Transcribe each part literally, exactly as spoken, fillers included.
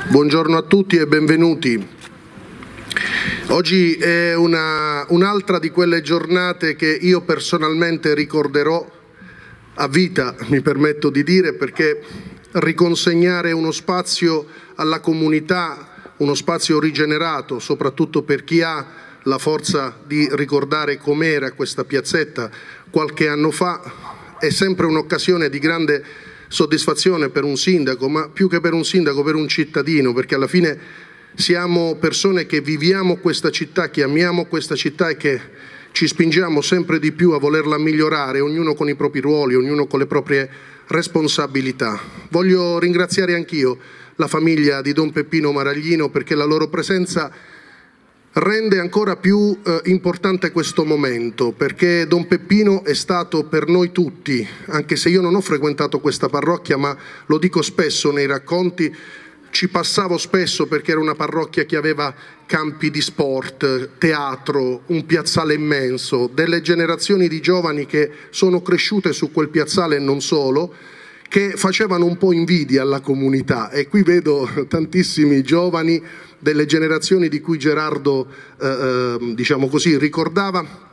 Buongiorno a tutti e benvenuti. Oggi è un'altra di quelle giornate che io personalmente ricorderò a vita, mi permetto di dire, perché riconsegnare uno spazio alla comunità, uno spazio rigenerato, soprattutto per chi ha la forza di ricordare com'era questa piazzetta qualche anno fa, è sempre un'occasione di grande soddisfazione per un sindaco, ma più che per un sindaco, per un cittadino, perché alla fine siamo persone che viviamo questa città, che amiamo questa città e che ci spingiamo sempre di più a volerla migliorare, ognuno con i propri ruoli, ognuno con le proprie responsabilità. Voglio ringraziare anch'io la famiglia di Don Peppino Maraglino, perché la loro presenza rende ancora più eh, importante questo momento, perché Don Peppino è stato per noi tutti, anche se io non ho frequentato questa parrocchia, ma lo dico spesso nei racconti, ci passavo spesso perché era una parrocchia che aveva campi di sport, teatro, un piazzale immenso, delle generazioni di giovani che sono cresciute su quel piazzale e non solo, che facevano un po' invidia alla comunità, e qui vedo tantissimi giovani delle generazioni di cui Gerardo eh, eh, diciamo così, ricordava,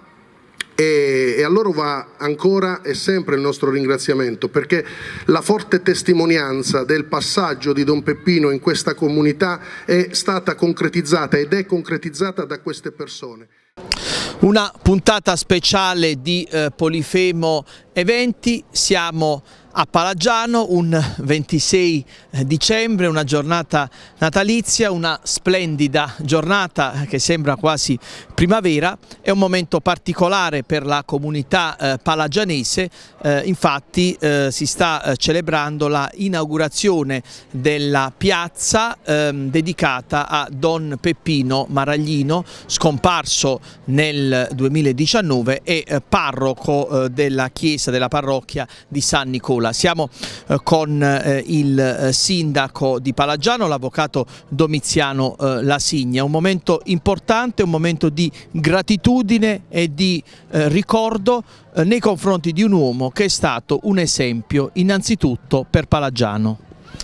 e, e a loro va ancora e sempre il nostro ringraziamento, perché la forte testimonianza del passaggio di Don Peppino in questa comunità è stata concretizzata ed è concretizzata da queste persone. Una puntata speciale di eh, Polifemo Eventi, siamo a Palagiano, un ventisei dicembre, una giornata natalizia, una splendida giornata che sembra quasi primavera. È un momento particolare per la comunità eh, palagianese, eh, infatti eh, si sta eh, celebrando la inaugurazione della piazza eh, dedicata a Don Peppino Maraglino, scomparso nel duemiladiciannove e eh, parroco eh, della chiesa della parrocchia di San Nicola. Siamo eh, con eh, il eh, sindaco di Palagiano, l'avvocato Domiziano eh, Lasigna. Un momento importante, un momento di gratitudine e di eh, ricordo eh, nei confronti di un uomo che è stato un esempio innanzitutto per Palagiano.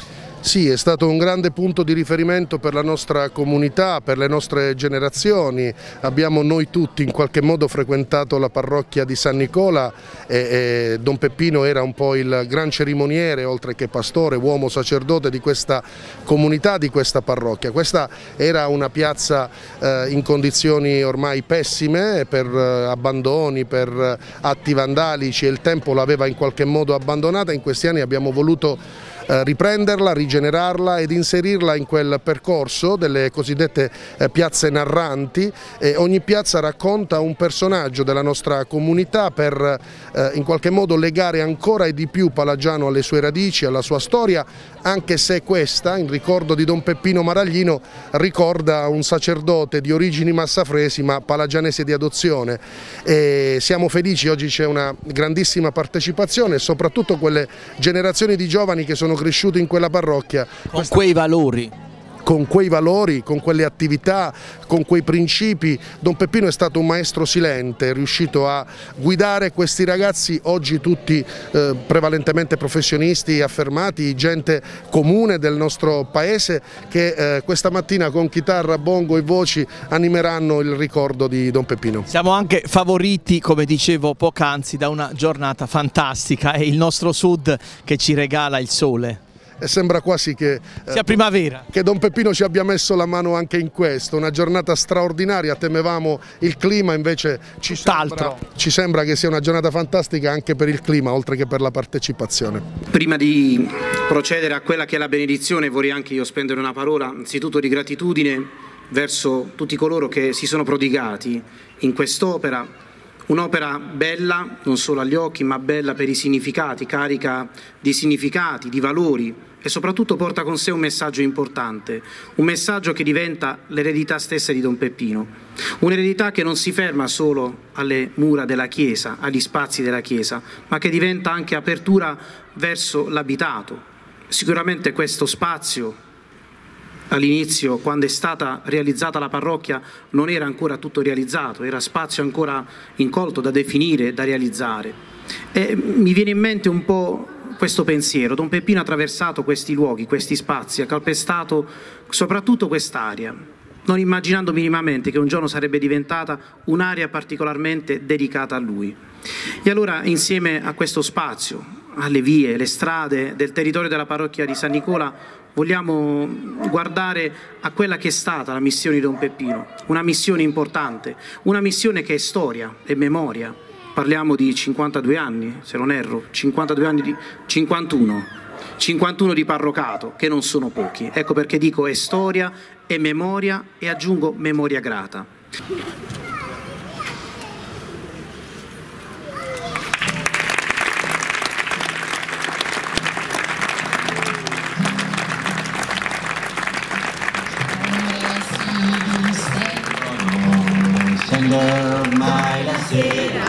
Sì, è stato un grande punto di riferimento per la nostra comunità, per le nostre generazioni. Abbiamo noi tutti in qualche modo frequentato la parrocchia di San Nicola e, e Don Peppino era un po' il gran cerimoniere, oltre che pastore, uomo sacerdote di questa comunità, di questa parrocchia. Questa era una piazza eh, in condizioni ormai pessime per eh, abbandoni, per atti vandalici, e il tempo l'aveva in qualche modo abbandonata. In questi anni abbiamo voluto riprenderla, rigenerarla ed inserirla in quel percorso delle cosiddette piazze narranti. E ogni piazza racconta un personaggio della nostra comunità per eh, in qualche modo legare ancora e di più Palagiano alle sue radici, alla sua storia, anche se questa, in ricordo di Don Peppino Maraglino, ricorda un sacerdote di origini massafresi ma palagianese di adozione. E siamo felici, oggi c'è una grandissima partecipazione e soprattutto quelle generazioni di giovani che sono cresciuti in quella parrocchia. Con quei valori. Con quei valori, con quelle attività, con quei principi. Don Peppino è stato un maestro silente, è riuscito a guidare questi ragazzi, oggi tutti eh, prevalentemente professionisti affermati, gente comune del nostro paese, che eh, questa mattina con chitarra, bongo e voci animeranno il ricordo di Don Peppino. Siamo anche favoriti, come dicevo poc'anzi, da una giornata fantastica, è il nostro sud che ci regala il sole. E sembra quasi che, sia primavera. che Don Peppino ci abbia messo la mano anche in questo, una giornata straordinaria, temevamo il clima, invece ci sembra, ci sembra che sia una giornata fantastica anche per il clima, oltre che per la partecipazione. Prima di procedere a quella che è la benedizione, vorrei anche io spendere una parola, anzitutto di gratitudine verso tutti coloro che si sono prodigati in quest'opera. Un'opera bella non solo agli occhi, ma bella per i significati, carica di significati, di valori, e soprattutto porta con sé un messaggio importante, un messaggio che diventa l'eredità stessa di Don Peppino, un'eredità che non si ferma solo alle mura della Chiesa, agli spazi della Chiesa, ma che diventa anche apertura verso l'abitato. Sicuramente questo spazio, all'inizio, quando è stata realizzata la parrocchia, non era ancora tutto realizzato, era spazio ancora incolto da definire, da realizzare. E mi viene in mente un po' questo pensiero. Don Peppino ha attraversato questi luoghi, questi spazi, ha calpestato soprattutto quest'area, non immaginando minimamente che un giorno sarebbe diventata un'area particolarmente dedicata a lui. E allora, insieme a questo spazio, alle vie, le strade del territorio della parrocchia di San Nicola, vogliamo guardare a quella che è stata la missione di Don Peppino, una missione importante, una missione che è storia e memoria. Parliamo di cinquantadue anni, se non erro, cinquantadue anni di cinquantuno, cinquantuno di parrocato, che non sono pochi. Ecco perché dico è storia, è memoria e aggiungo memoria grata. Ormai la sera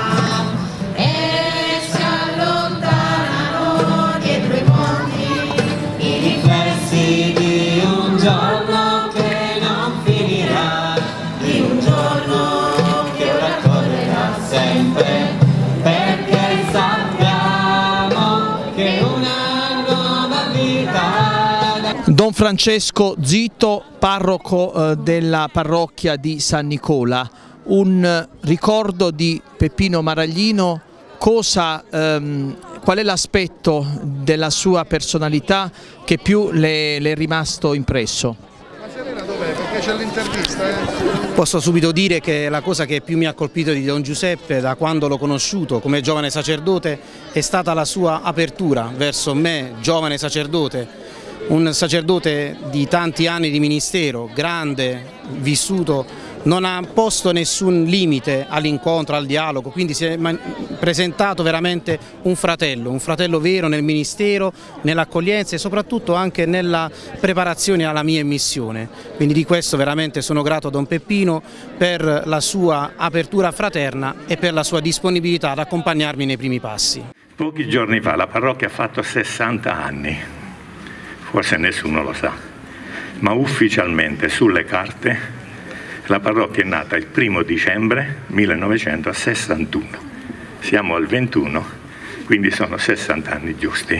e si allontanano dietro i monti i riflessi di un giorno che non finirà, di un giorno che ora correrà sempre, perché sappiamo che una nuova vita. Don Francesco Zito, parroco eh, della parrocchia di San Nicola. Un ricordo di Peppino Maraglino, cosa, ehm, qual è l'aspetto della sua personalità che più le, le è rimasto impresso? Ma Serena dov'è? Perché c'è l'intervista, eh? Posso subito dire che la cosa che più mi ha colpito di Don Giuseppe da quando l'ho conosciuto come giovane sacerdote è stata la sua apertura verso me, giovane sacerdote, un sacerdote di tanti anni di ministero, grande, vissuto. Non ha posto nessun limite all'incontro, al dialogo, quindi si è presentato veramente un fratello, un fratello vero nel ministero, nell'accoglienza e soprattutto anche nella preparazione alla mia missione. Quindi di questo veramente sono grato a Don Peppino per la sua apertura fraterna e per la sua disponibilità ad accompagnarmi nei primi passi. Pochi giorni fa la parrocchia ha fatto sessanta anni, forse nessuno lo sa, ma ufficialmente sulle carte la parrocchia è nata il primo dicembre millenovecentosessantuno, siamo al ventuno, quindi sono sessanta anni giusti.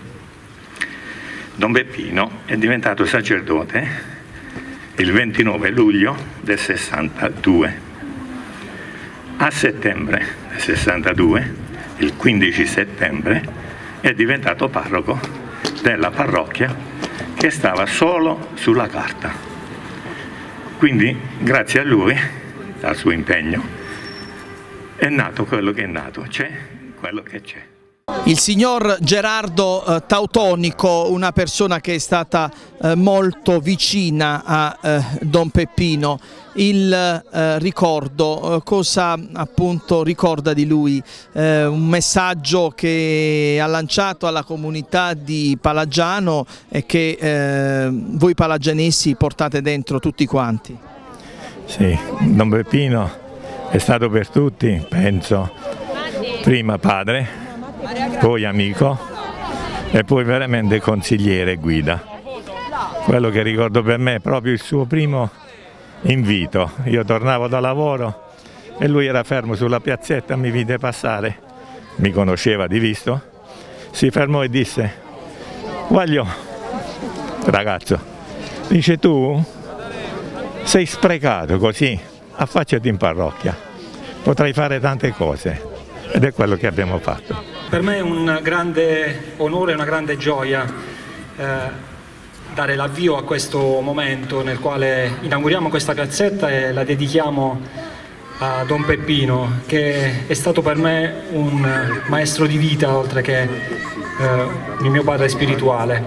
Don Peppino è diventato sacerdote il ventinove luglio del sessantadue. A settembre del sessantadue, il quindici settembre, è diventato parroco della parrocchia che stava solo sulla carta. Quindi, grazie a lui, al suo impegno, è nato quello che è nato, c'è quello che c'è. Il signor Gerardo eh, Tautonico, una persona che è stata eh, molto vicina a eh, Don Peppino, il eh, ricordo, eh, cosa appunto ricorda di lui? Eh, un messaggio che ha lanciato alla comunità di Palagiano e che eh, voi palagianesi portate dentro tutti quanti. Sì, Don Peppino è stato per tutti, penso, prima padre, poi amico e poi veramente consigliere e guida. Quello che ricordo per me è proprio il suo primo invito. Io tornavo da lavoro e lui era fermo sulla piazzetta, mi vide passare, mi conosceva di visto, si fermò e disse: "Voglio, ragazzo", dice, "tu sei sprecato così, affacciati in parrocchia, potrai fare tante cose", ed è quello che abbiamo fatto. Per me è un grande onore e una grande gioia eh, dare l'avvio a questo momento nel quale inauguriamo questa piazzetta e la dedichiamo a Don Peppino, che è stato per me un maestro di vita oltre che eh, il mio padre spirituale.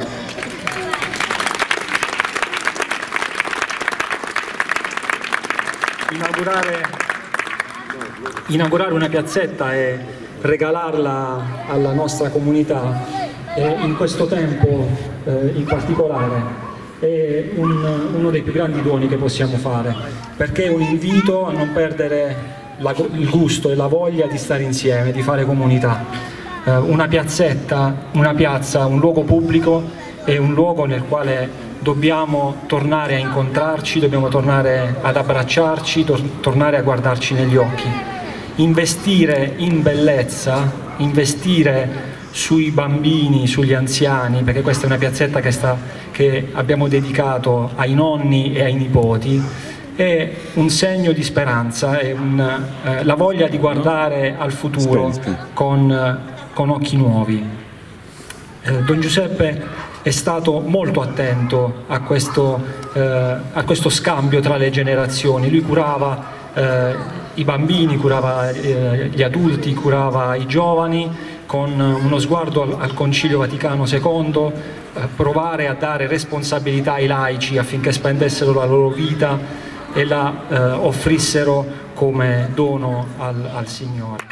Inaugurare, inaugurare una piazzetta e regalarla alla nostra comunità e in questo tempo eh, in particolare è un, uno dei più grandi doni che possiamo fare, perché è un invito a non perdere la, il gusto e la voglia di stare insieme, di fare comunità. Eh, una piazzetta, una piazza, un luogo pubblico è un luogo nel quale dobbiamo tornare a incontrarci, dobbiamo tornare ad abbracciarci, tor tornare a guardarci negli occhi. Investire in bellezza, investire sui bambini, sugli anziani, perché questa è una piazzetta che, sta, che abbiamo dedicato ai nonni e ai nipoti, è un segno di speranza, è un, eh, la voglia di guardare al futuro con, con occhi nuovi. Eh, Don Giuseppe è stato molto attento a questo, eh, a questo scambio tra le generazioni. Lui curava eh, i bambini, curava eh, gli adulti, curava i giovani, con uno sguardo al, al Concilio Vaticano secondo, eh, provare a dare responsabilità ai laici affinché spendessero la loro vita e la eh, offrissero come dono al, al Signore.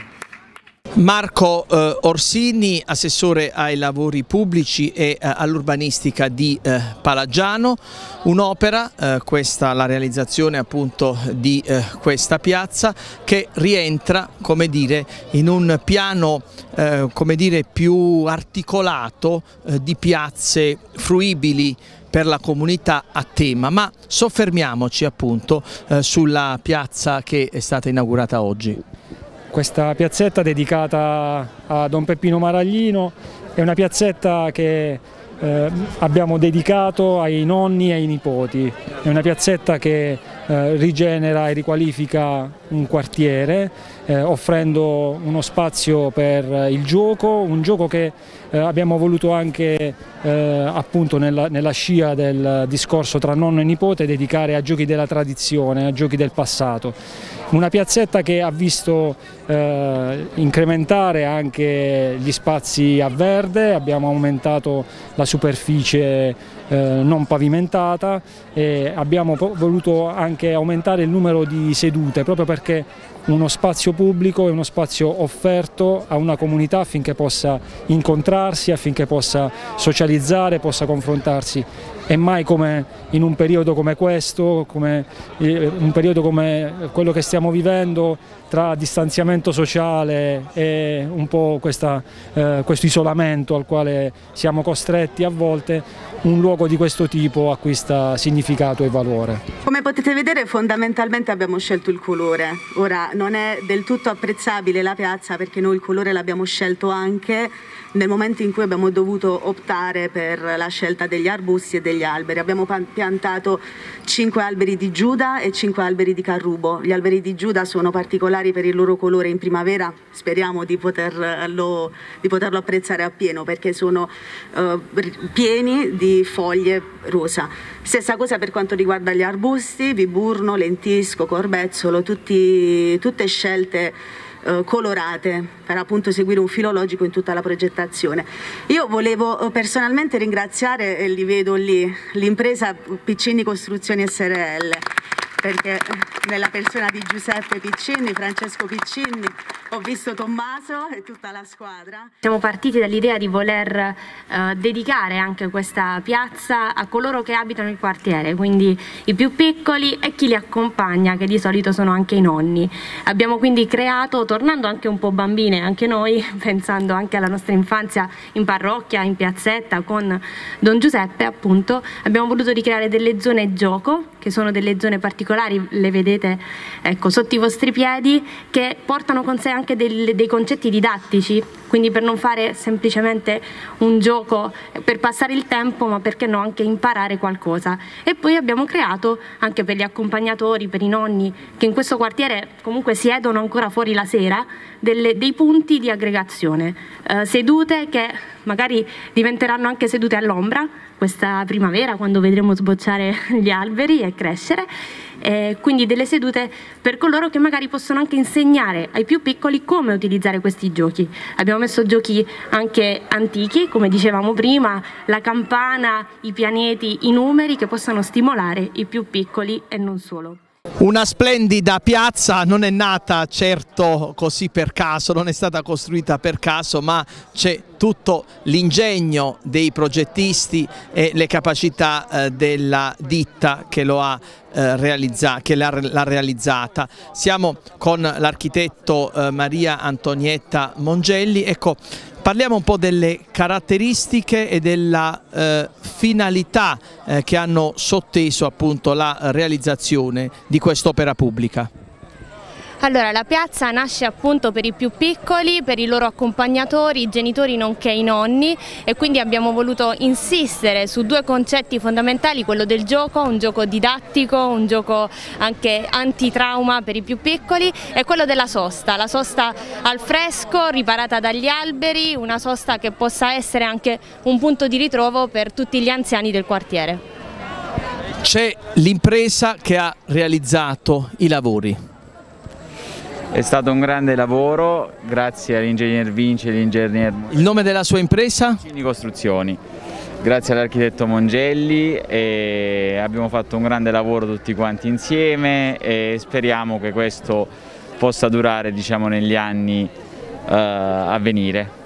Marco eh, Orsini, assessore ai lavori pubblici e eh, all'urbanistica di eh, Palaggiano, un'opera, eh, questa la realizzazione appunto di eh, questa piazza, che rientra, come dire, in un piano eh, come dire, più articolato eh, di piazze fruibili per la comunità a tema, ma soffermiamoci appunto eh, sulla piazza che è stata inaugurata oggi. Questa piazzetta dedicata a Don Peppino Maraglino è una piazzetta che eh, abbiamo dedicato ai nonni e ai nipoti, è una piazzetta che eh, rigenera e riqualifica un quartiere eh, offrendo uno spazio per il gioco, un gioco che eh, abbiamo voluto anche eh, appunto nella, nella scia del discorso tra nonno e nipote dedicare a giochi della tradizione, a giochi del passato. Una piazzetta che ha visto eh, incrementare anche gli spazi a verde, abbiamo aumentato la superficie eh, non pavimentata e abbiamo voluto anche aumentare il numero di sedute, proprio perché uno spazio pubblico è uno spazio offerto a una comunità affinché possa incontrarsi, affinché possa socializzare, possa confrontarsi. E mai come in un periodo come questo, come un periodo come quello che stiamo vivendo, tra distanziamento sociale e un po' questa, eh, questo isolamento al quale siamo costretti a volte, un luogo di questo tipo acquista significato e valore. Come potete vedere, fondamentalmente abbiamo scelto il colore. Ora non è del tutto apprezzabile la piazza perché noi il colore l'abbiamo scelto anche nel momento in cui abbiamo dovuto optare per la scelta degli arbusti e degli alberi. Abbiamo piantato cinque alberi di Giuda e cinque alberi di Carrubo. Gli alberi di Giuda sono particolari per il loro colore in primavera, speriamo di poterlo, di poterlo apprezzare appieno perché sono uh, pieni di foglie rosa. Stessa cosa per quanto riguarda gli arbusti, viburno, lentisco, corbezzolo, tutti, tutte scelte colorate per appunto seguire un filo logico in tutta la progettazione. Io volevo personalmente ringraziare, e li vedo lì, l'impresa Piccini Costruzioni S R L, perché nella persona di Giuseppe Piccini, Francesco Piccini, ho visto Tommaso e tutta la squadra. Siamo partiti dall'idea di voler eh, dedicare anche questa piazza a coloro che abitano il quartiere, quindi i più piccoli e chi li accompagna, che di solito sono anche i nonni. Abbiamo quindi creato, tornando anche un po' bambine anche noi, pensando anche alla nostra infanzia in parrocchia, in piazzetta con Don Giuseppe appunto, abbiamo voluto ricreare delle zone gioco, che sono delle zone particolari, le vedete ecco, sotto i vostri piedi, che portano con sé anche dei, dei concetti didattici, quindi per non fare semplicemente un gioco per passare il tempo, ma perché no anche imparare qualcosa. E poi abbiamo creato anche per gli accompagnatori, per i nonni che in questo quartiere comunque siedono ancora fuori la sera, delle, dei punti di aggregazione, eh, sedute che magari diventeranno anche sedute all'ombra questa primavera quando vedremo sbocciare gli alberi e crescere, eh, quindi delle sedute per coloro che magari possono anche insegnare ai più piccoli come utilizzare questi giochi. Abbiamo messo giochi anche antichi, come dicevamo prima, la campana, i pianeti, i numeri, che possano stimolare i più piccoli e non solo. Una splendida piazza, non è nata certo così per caso, non è stata costruita per caso, ma c'è tutto l'ingegno dei progettisti e le capacità eh, della ditta che lo ha eh, realizza, che l'ha realizzata. Siamo con l'architetto eh, Maria Antonietta Mongelli. Ecco, parliamo un po' delle caratteristiche e della eh, finalità eh, che hanno sotteso appunto la realizzazione di quest'opera pubblica. Allora, la piazza nasce appunto per i più piccoli, per i loro accompagnatori, i genitori nonché i nonni, e quindi abbiamo voluto insistere su due concetti fondamentali: quello del gioco, un gioco didattico, un gioco anche antitrauma per i più piccoli, e quello della sosta, la sosta al fresco, riparata dagli alberi, una sosta che possa essere anche un punto di ritrovo per tutti gli anziani del quartiere. C'è l'impresa che ha realizzato i lavori. È stato un grande lavoro, grazie all'ingegner Vinci e all'ingegner... Il nome della sua impresa? Cini Costruzioni. Grazie all'architetto Mongelli, e abbiamo fatto un grande lavoro tutti quanti insieme e speriamo che questo possa durare, diciamo, negli anni uh, a venire.